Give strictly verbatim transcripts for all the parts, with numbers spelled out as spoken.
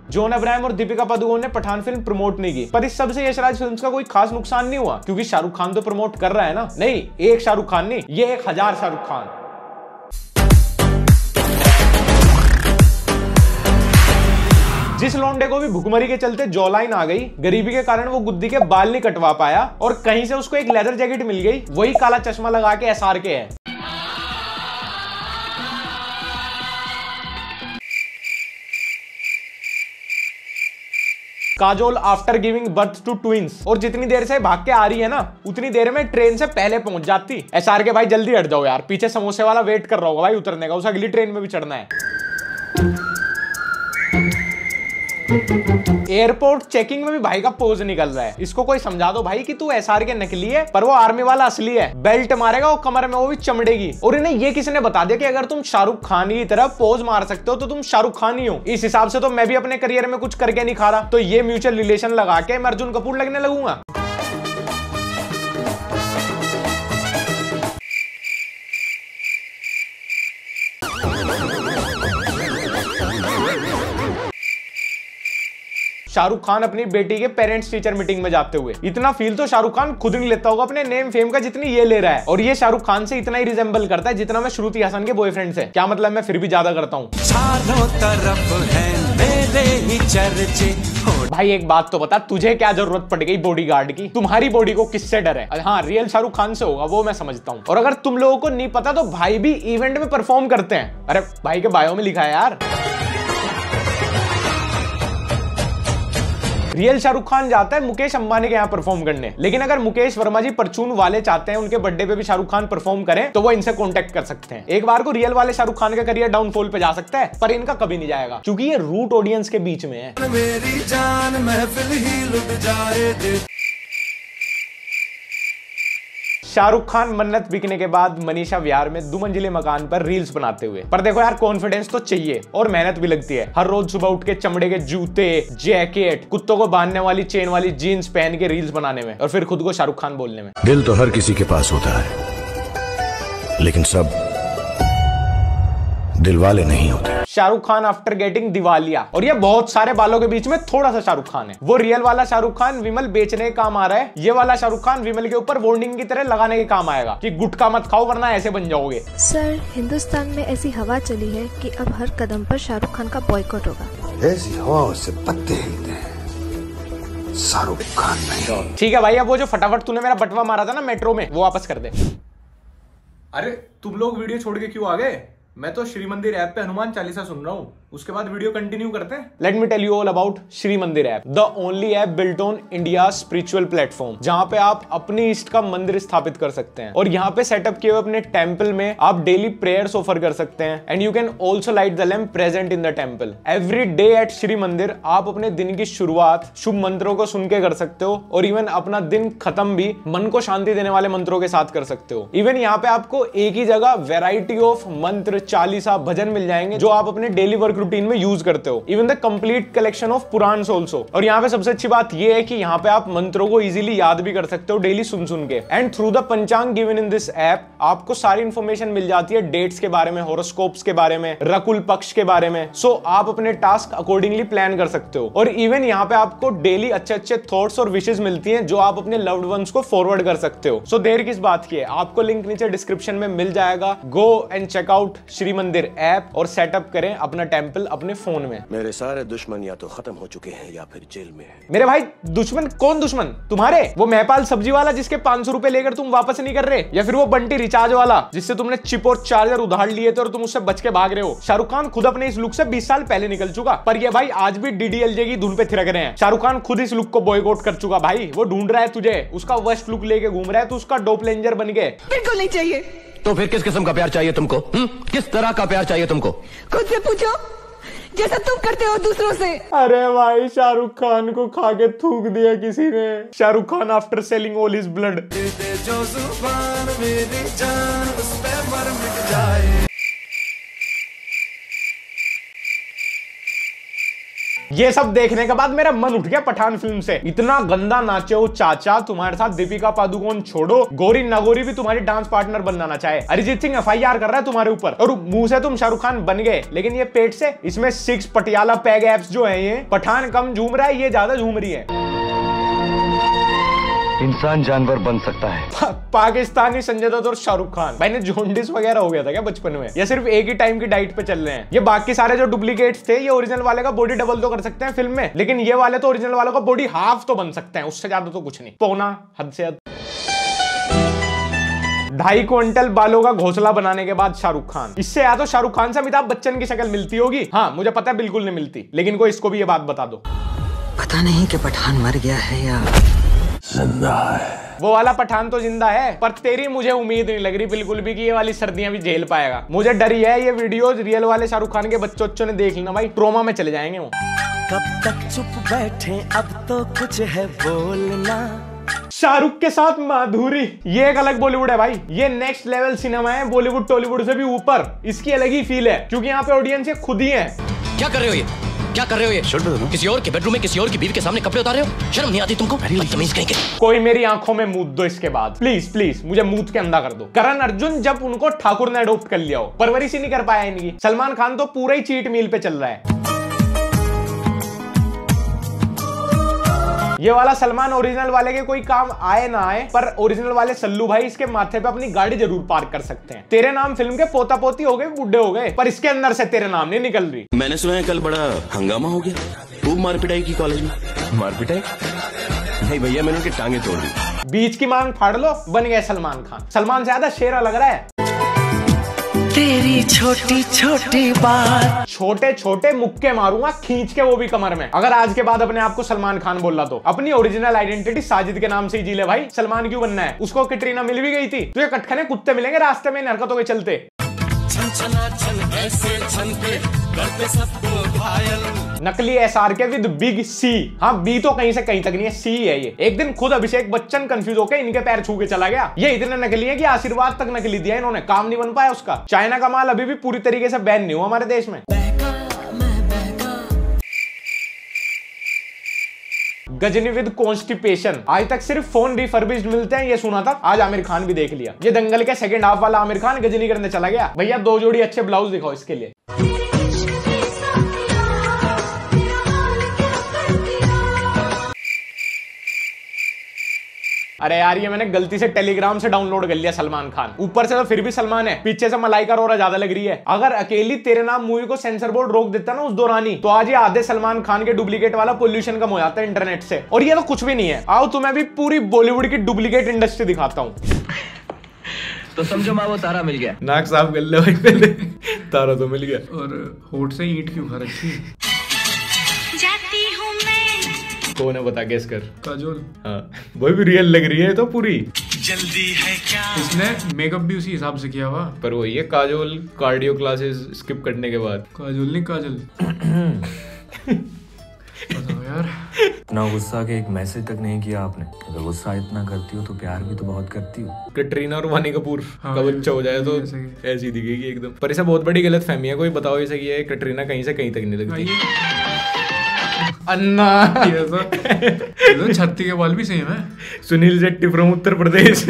John Abraham और दीपिका पादुकोण ने Pathan film promote नहीं की, पर इस सबसे यशराज फिल्म्स का कोई खास नुकसान नहीं हुआ, क्योंकि शाहरुख खान तो प्रमोट कर रहा है ना। नहीं, एक शाहरुख खान नहीं, ये एक हजार शाहरुख खान। जिस लौंडे को भी भुखमरी के चलते जॉलाइन आ गई, गरीबी के कारण वो गुद्दी के बाल नहीं कटवा पाया और कहीं से उसको एक लेदर जैकेट मिल गई, वही काला चश्मा लगा के एसआर के है। Kajol after giving birth to twins, और जितनी देर से भाग के आ रही है ना, उतनी देर में ट्रेन से पहले पहुंच जाती। एसआर के भाई जल्दी हट जाओ यार, पीछे समोसे वाला वेट कर रहा होगा भाई उतरने का, उसे अगली ट्रेन में भी चढ़ना है। एयरपोर्ट चेकिंग में भी भाई का पोज निकल रहा है। इसको कोई समझा दो भाई कि तू एसआर के नकली है, पर वो आर्मी वाला असली है। बेल्ट मारेगा वो कमर में, वो भी चमड़े की। और इन्हें ये किसने बता दिया कि अगर तुम शाहरुख खान की तरह पोज मार सकते हो तो तुम शाहरुख खान ही हो। इस हिसाब से तो मैं भी अपने करियर में कुछ करके नहीं खा रहा, तो ये म्यूचुअल रिलेशन लगा के मैं अर्जुन कपूर लगने लगूंगा। शाहरुख खान अपनी बेटी के पेरेंट्स टीचर मीटिंग में जाते हुए, इतना फील तो शाहरुख खान खुद नहीं लेता होगा अपने नेम फेम का जितनी ये ले रहा है। और ये शाहरुख खान से इतना ही रिजेंबल करता है जितना मैं श्रुति हसन के बॉयफ्रेंड से। क्या मतलब, मैं फिर भी ज्यादा करता हूँ। चारों तरफ है मेरे ही चर्चे। भाई एक बात तो बता, तुझे क्या जरूरत पड़ गई बॉडीगार्ड की? तुम्हारी बॉडी को किससे डर है? हाँ, रियल शाहरुख खान से होगा, वो मैं समझता हूँ। और अगर तुम लोगों को नहीं पता तो भाई भी इवेंट में परफॉर्म करते हैं। अरे भाई के बायो में लिखा है यार। रियल शाहरुख खान जाता है मुकेश अंबानी के यहाँ परफॉर्म करने, लेकिन अगर मुकेश वर्मा जी परचून वाले चाहते हैं उनके बर्थडे पे भी शाहरुख खान परफॉर्म करें तो वो इनसे कांटेक्ट कर सकते हैं। एक बार को रियल वाले शाहरुख खान का करियर डाउनफॉल पे जा सकता है, पर इनका कभी नहीं जाएगा, क्योंकि ये रूट ऑडियंस के बीच में है। मेरी जान महफिल ही लुट जाए। शाहरुख खान मन्नत बिकने के बाद मनीषा विहार में दो मंजिले मकान पर रील्स बनाते हुए। पर देखो यार, कॉन्फिडेंस तो चाहिए और मेहनत भी लगती है। हर रोज सुबह उठ के चमड़े के जूते, जैकेट, कुत्तों को बांधने वाली चेन वाली जीन्स पहन के रील्स बनाने में, और फिर खुद को शाहरुख खान बोलने में। दिल तो हर किसी के पास होता है, लेकिन सब दिल वाले नहीं होते। शाहरुख खान आफ्टर गेटिंग दिवालिया, और ये बहुत सारे बालों के बीच में थोड़ा सा शाहरुख खान है। वो रियल वाला शाहरुख खान विमल बेचने के काम आ रहा है, ये वाला शाहरुख खान विमल के ऊपर वार्निंग की तरह लगाने के काम आएगा कि गुटखा मत खाओ वरना ऐसे बन जाओगे। सर, हिंदुस्तान में ऐसी हवा चली है कि अब हर कदम पर शाहरुख खान का बॉयकॉट होगा। ऐसी हवाओं से पत्ते हिलते हैं, शाहरुख खान नहीं। ठीक है भाई, अब वो जो फटाफट तूने मेरा बटवा मारा था ना मेट्रो में, वो वापस कर दे। अरे तुम लोग वीडियो छोड़ के क्यों आ गए? मैं तो श्री मंदिर ऐप पे हनुमान चालीसा सुन रहा हूँ, उसके बाद वीडियो कंटिन्यू करते हैं। Let me tell you all about Shri Mandir app, the only app built on India spiritual platform, जहां पे आप अपने इष्ट का मंदिर स्थापित कर सकते हैं। और यहाँ पे सेटअप किए हुए अपने टेम्पल में आप डेली प्रेयर्स ऑफर कर सकते हैं, and you can also light the lamp present in the temple. Every day at Shri Mandir आप अपने दिन की शुरुआत शुभ मंत्रों को सुन के कर सकते हो, और इवन अपना दिन खत्म भी मन को शांति देने वाले मंत्रों के साथ कर सकते हो। इवन यहाँ पे आपको एक ही जगह वेराइटी ऑफ मंत्र, चालीसा, भजन मिल जाएंगे जो आप अपने डेली वर्क रूटीन में यूज करते हो। Even the complete collection of Puran also. और यहाँ पे सबसे अच्छी बात यह है कि यहाँ पे आप मंत्रों को इजीली याद भी कर सकते हो डेली सुन सुन के। And through the panchang given in this app आपको सारी इंफॉर्मेशन मिल जाती है, डेट्स के बारे में, हॉरोस्कोप्स के बारे में, रकुल पक्ष के बारे में। सो so, आप अपने टास्क अकॉर्डिंगली प्लान कर सकते हो। और इवन यहाँ पे आपको डेली अच्छे अच्छे थॉट्स और विशेष मिलती हैं जो आप अपने लव्ड वंस को फॉरवर्ड कर सकते हो। सो so, देर किस बात की है, आपको लिंक नीचे डिस्क्रिप्शन में मिल जाएगा। Go and check out Shri Mandir app और सेटअप करें अपना टेम्पल अपने फोन में। मेरे सारे दुश्मन या तो खत्म हो चुके हैं या फिर जेल में हैं। मेरे भाई दुश्मन कौन दुश्मन? तुम्हारे वो महपाल सब्जी वाला जिसके पांच सौ रुपए लेकर तुम वापस नहीं कर रहे, या फिर वो बंटी रिचार्ज वाला जिससे तुमने चिप और चार्जर उधार लिए थे और तुम उससे बच के भाग रहे हो? शाहरुख खान खुद अपने इस लुक से बीस साल पहले निकल चुका, पर ये भाई आज भी डीडीएलजे की धुन पे थिरक रहे हैं। शाहरुख खान खुद इस लुक को बॉयकॉट कर चुका भाई, वो ढूंढ रहा है तुझे, उसका वर्स्ट लुक लेके घूम रहा है, तो उसका डोपलेंजर बन गए। बिल्कुल नहीं चाहिए। तो फिर किस किस्म का प्यार चाहिए तुमको? हुँ? किस तरह का प्यार चाहिए तुमको? खुद से पूछो, जैसा तुम करते हो दूसरों से। अरे भाई, शाहरुख खान को खा के थूक दिया किसी ने। Shah Rukh Khan after selling all his blood. जो जुबान मेरी जान उस पे मर मिट जाए। ये सब देखने के बाद मेरा मन उठ गया पठान फिल्म से। इतना गंदा नाचे हो चाचा, तुम्हारे साथ दीपिका पादुकोण छोड़ो, गोरी नगोरी भी तुम्हारी डांस पार्टनर बनना ना चाहे। Arijit Singh F I R कर रहा है तुम्हारे ऊपर, और मुंह से तुम शाहरुख खान बन गए, लेकिन ये पेट से इसमें सिक्स पटियाला पैग एप्स जो है, ये पठान कम झूम रहा है, ये ज्यादा झूम रही है। इंसान जानवर बन सकता है। पा, पाकिस्तानी संजय दत्त और शाहरुख खान भाई ने जॉन्डिस वगैरह हो गया था क्या बचपन में, या सिर्फ एक ही टाइम की डाइट पे चल रहे हैं? ये बाकी सारे जो डुप्लीकेट्स थे, ये ओरिजिनल वाले का बॉडी डबल तो कर सकते हैं फिल्म में, लेकिन ये वाले तो ओरिजिनल वालों का बॉडी हाफ तो बन सकते हैं, उससे ज्यादा तो कुछ नहीं, पौना हद से हद। ढाई क्विंटल बालों का घोंसला बनाने के बाद शाहरुख खान, इससे या तो शाहरुख खान से अमिताभ बच्चन की शक्ल मिलती होगी, हाँ मुझे पता है बिल्कुल नहीं मिलती, लेकिन कोई इसको भी ये बात बता दो, पता नहीं कि पठान मर गया है या जिंदा है। वो वाला पठान तो जिंदा है, पर तेरी मुझे उम्मीद नहीं लग रही बिल्कुल भी कि ये वाली सर्दियां भी झेल पाएगा। मुझे डर ही है ये वीडियोस रियल वाले शाहरुख खान के बच्चों बच्चों ने देख लेना भाई, ट्रोमा में चले जाएंगे वो। कब तक चुप बैठे, अब तो कुछ है बोलना। शाहरुख के साथ माधुरी, ये एक अलग बॉलीवुड है भाई, ये नेक्स्ट लेवल सिनेमा है, बॉलीवुड टॉलीवुड से भी ऊपर, इसकी अलग ही फील है, क्योंकि यहाँ पे ऑडियंस ये खुद ही है। क्या कर रहे हो ये, क्या कर रहे हो ये? किसी और के बेडरूम में किसी और की बीवी के सामने कपड़े उतार रहे हो? शर्म नहीं आती तुमको? बदतमीज कहीं के। कोई मेरी आंखों में मूत दो इसके बाद, प्लीज प्लीज मुझे मूत के अंधा कर दो। करण अर्जुन जब उनको ठाकुर ने अडॉप्ट कर लिया हो, परवरिश ही नहीं कर पाया इनकी। सलमान खान तो पूरा ही चीट मील पे चल रहा है। ये वाला सलमान ओरिजिनल वाले के कोई काम आए ना आए, पर ओरिजिनल वाले सल्लू भाई इसके माथे पे अपनी गाड़ी जरूर पार्क कर सकते हैं। तेरे नाम फिल्म के पोता पोती हो गए, बुढ़े हो गए, पर इसके अंदर से तेरे नाम नहीं निकल रही। मैंने सुना है कल बड़ा हंगामा हो गया, खूब मार पिटाई की कॉलेज में। मार पिटाई नहीं भैया, मैंने उनकी टांगे तोड़ दी। बीच की मांग फाड़ लो, बन गए सलमान खान। सलमान से ज्यादा शेरा लग रहा है। तेरी छोटी छोटी बात, छोटे छोटे मुक्के मारूंगा खींच के, वो भी कमर में, अगर आज के बाद अपने आप को सलमान खान बोल रहा तो। अपनी ओरिजिनल आइडेंटिटी साजिद के नाम से ही जी ले भाई, सलमान क्यों बनना है? उसको कैटरीना मिल भी गई थी, तुझे कटखने कुत्ते मिलेंगे रास्ते में इन हरकतों के चलते। छन छना छन ऐसे छनते करते सबको घायल। नकली S R K with big C, हाँ बी तो कहीं से कहीं तक नहीं है, सी है ये। एक दिन खुद अभिषेक बच्चन कंफ्यूज होकर इनके पैर छू के चला गया। ये इतने नकली है कि आशीर्वाद तक नकली दिया इन्होंने, काम नहीं बन पाया उसका। चाइना का माल अभी भी पूरी तरीके से बैन नहीं हुआ हमारे देश में। गजनी विद कॉन्स्टिपेशन, आज तक सिर्फ फोन रिफर्बिश्ड मिलते हैं ये सुना था, आज आमिर खान भी देख लिया। ये दंगल के सेकंड हाफ वाला आमिर खान गजनी करने चला गया। भैया दो जोड़ी अच्छे ब्लाउज दिखाओ इसके लिए। अरे यार ये मैंने गलती से टेलीग्राम से डाउनलोड कर लिया सलमान खान, ऊपर से तो फिर भी सलमान है, पीछे से मलाइका अरोरा ज्यादा लग रही है। अगर अकेली तेरे नाम मूवी को सेंसर बोर्ड रोक देता ना उस दौरान ही, तो आज ये आधे सलमान खान के डुप्लीकेट वाला पोल्यूशन कम हो जाता है इंटरनेट से। और ये तो कुछ भी नहीं है, आओ तुम्हें भी पूरी बॉलीवुड की डुप्लीकेट इंडस्ट्री दिखाता हूँ। तो समझो माँ वो तारा मिल गया। नाक साफ कर ले भाई पहले, तारा तो मिल गया। और होठ से ईंट क्यों खा रखी? कौन है बता, गेस कर। काजोल। हाँ वो भी रियल लग रही है तो पूरी। जल्दी है क्या? इसने मेकअप भी उसी हिसाब से किया हुआ, पर वो ये काजोल कार्डियो क्लासेस स्किप करने के बाद। काजोल नहीं काजल। बताओ यार, इतना गुस्सा के एक मैसेज तक नहीं किया आपने। अगर गुस्सा इतना करती हो तो प्यार भी तो बहुत करती हो। कटरीना और वानी कपूर का बच्चा हो जाए तो ऐसी दिखेगी एकदम, पर इसे बहुत बड़ी गलत फहमी है। कोई बताओ इसे कि ये कटरीना कहीं से कहीं तक नहीं लगती। अन्ना ये तो, ये तो छत्ती के बाल भी सेम है। सुनील शेट्टी फ्रॉम उत्तर प्रदेश।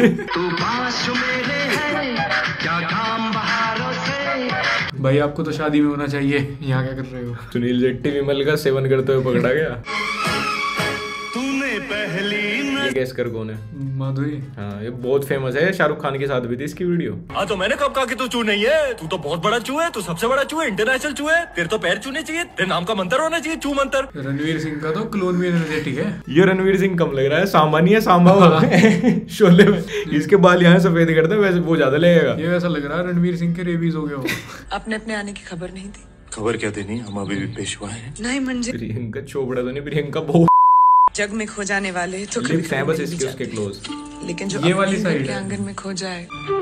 भाई आपको तो शादी में होना चाहिए, यहाँ क्या कर रहे हो? सुनील शेट्टी विमल का सेवन करते हुए पकड़ा गया। तूने पहली ये गेस कर कौन है? माधुरी। हाँ ये बहुत फेमस है, शाहरुख खान के साथ भी थी इसकी वीडियो। हाँ तो मैंने कब कहा कि तू चू नहीं है? तू तो बहुत बड़ा चू है, तू सबसे बड़ा चू है, इंटरनेशनल चू है। तेरे तो पैर चूने चाहिए, तेरे नाम का मंत्र होना चाहिए, चू मंत्र। रणवीर सिंह का तो क्लोन भी एनर्जेटिक है। ये रणवीर सिंह कम लग रहा है, सामान्य है सांबा शोले में। इसके बाल यहाँ सफेद करते वैसे वो ज्यादा लगेगा। ये वैसा लग रहा है रणवीर सिंह के रेबीज हो गया हो। अपने अपने आने की खबर नहीं थी। खबर क्या देनी, हम अभी भी पेशवा हैं। नहीं मंजे प्रियंका चोपड़ा तो नहीं, प्रियंका बहुत जग में खो जाने वाले तो कभी है बस इसके उसके क्लोज। लेकिन जो ये वाली साइड के आंगन में खो जाए।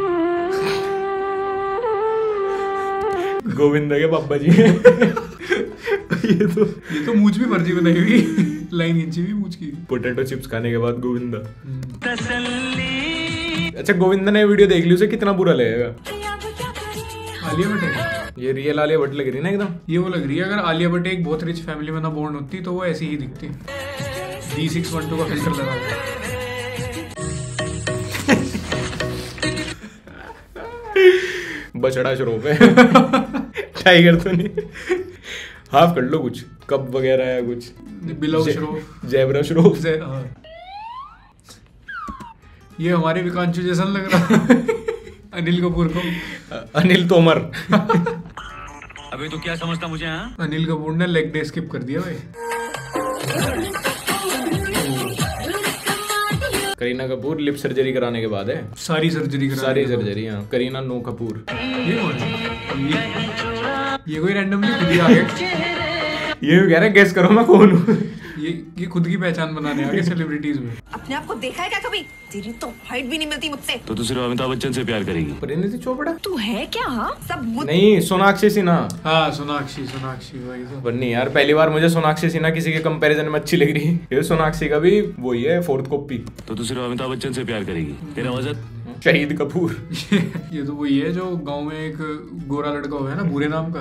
गोविंदा के पापा जी। ये तो ये तो मूंछ भी मर्जी बनाई हुई, लाइन खींची हुई मूंछ की। पोटैटो चिप्स खाने के बाद गोविंदा। अच्छा गोविंदा ने वीडियो देख ली, उसे कितना बुरा लगेगा? आलिया भट्ट है। ये रियल आलिया भट्ट लग रही है ना एकदम। ये वो लग रही है, अगर आलिया भट्ट एक बहुत रिच फैमिली में ना बोर्न होती तो वो ऐसी ही दिखती। डी सिक्स वन टू का फिल्टर लगा हुआ। बछड़ा श्रोफ है। टाइगर तो नहीं। हाफ कर लो कुछ, कप वगैरह है कुछ। बिलव श्रोफ, जेब्रा श्रोफ। ये हमारे विकांशु जैसा लग रहा है। अनिल कपूर को। अनिल तोमर। अबे तो क्या समझता मुझे? हाँ, अनिल कपूर ने लेग डे स्किप कर दिया भाई। करीना कपूर लिप सर्जरी कराने के बाद है। सारी सर्जरी कराने सारी सर्जरी। हाँ, करीना नो कपूर। ये कौन है? ये, ये कोई रैंडमली खुद ही आ गया। ये भी कह रहे गैस करो मैं कौन हूँ। ये ये खुद की पहचान बनाने आ गए सेलिब्रिटीज में। अपने आप को देखा है क्या कभी? तेरी तो हाइट भी नहीं मिलती मुझसे। तो तू सिर्फ अमिताभ बच्चन से प्यार करेगी। परिणीति चोपड़ा तू है क्या? हाँ सब मुझ... नहीं, सोनाक्षी सिन्हा। हाँ सोनाक्षी, सोनाक्षी वही तो। बन्नी यार, पहली बार मुझे सोनाक्षी सिन्हा किसी के कंपैरिजन में अच्छी लग रही है। ये सोनाक्षी का भी वही है, फोर्थ कॉपी। तो तू सिर्फ अमिताभ बच्चन से प्यार करेगी। तेरा वजह? शहीद कपूर। ये तो वही है जो गांव में एक गोरा लड़का हुआ है ना, भूरे नाम का।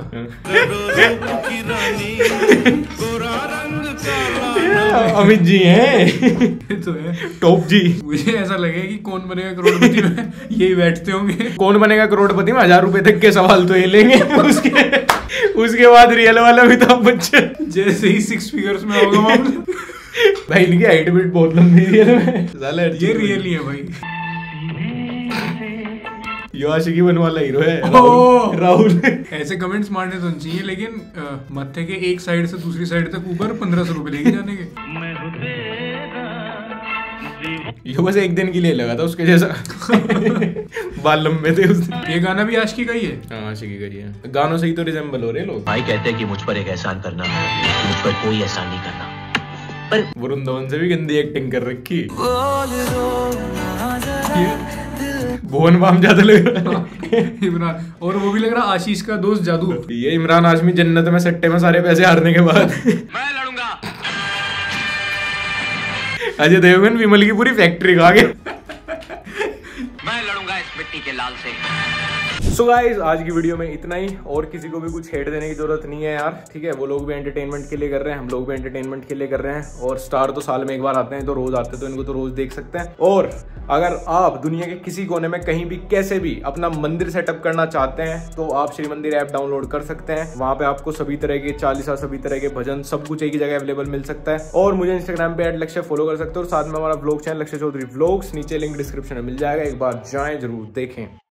अमित जी हैं। तो है टॉप जी। मुझे ऐसा लगे कि कौन बनेगा करोड़पति में यही बैठते होंगे। कौन बनेगा करोड़पति में हजार रुपए तक के सवाल तो ये लेंगे। उसके उसके बाद रियल वाला अमिताभ बच्चन। जैसे ही सिक्स फिगर्स में होगा मामला। भाई इनकी हाइट भी बहुत लंबी है। ये रियल ही है भाई। यो आशिकी बनने वाला हीरो है राहुल। ऐसे कमेंट्स मारने तो चाहिए, लेकिन मत्थे के एक साइड से दूसरी साइड तक ऊपर पंद्रह सौ रुपए लेके जाने के। यो बस एक दिन के लिए लगा था उसके जैसा। बाल लंबे थे उसने। ये गाना भी आशिकी का ही है। हाँ आशिकी का ही है। गानों से ही तो रिजेंबल हो रहे लोग। भाई कहते हैं कि मुझ पर एक एहसान करना, मुझ पर कोई एहसान नहीं करना। पर वरुण से भी गंदी एक्टिंग कर रखी। भुवन बाम ज्यादा लग रहा है। इमरान, और वो भी लग रहा आशीष का दोस्त जादू। ये इमरान हाशमी जन्नत में सट्टे में सारे पैसे हारने के बाद। मैं लड़ूंगा। अजय देवगन विमल की पूरी फैक्ट्री खा गया। मैं लड़ूंगा इस मिट्टी के लाल से। सो गाइस, आज की वीडियो में इतना ही। और किसी को भी कुछ हेट देने की जरूरत नहीं है यार, ठीक है। वो लोग भी एंटरटेनमेंट के लिए कर रहे हैं, हम लोग भी एंटरटेनमेंट के लिए कर रहे हैं। और स्टार तो साल में एक बार आते हैं, तो रोज आते हैं, तो इनको तो रोज देख सकते हैं। और अगर आप दुनिया के किसी कोने में कहीं भी कैसे भी अपना मंदिर सेटअप करना चाहते हैं, तो आप श्री मंदिर ऐप डाउनलोड कर सकते हैं। वहां पे आपको सभी तरह के चालीसा, सभी तरह के भजन, सब कुछ एक ही जगह अवेलेबल मिल सकता है। और मुझे इंस्टाग्राम पे एट लक्ष्य फॉलो कर सकते हो। और साथ में हमारा vlog channel Lakshya Chaudhary vlogs, नीचे लिंक डिस्क्रिप्शन में मिल जाएगा, एक बार जाएं जरूर देखें।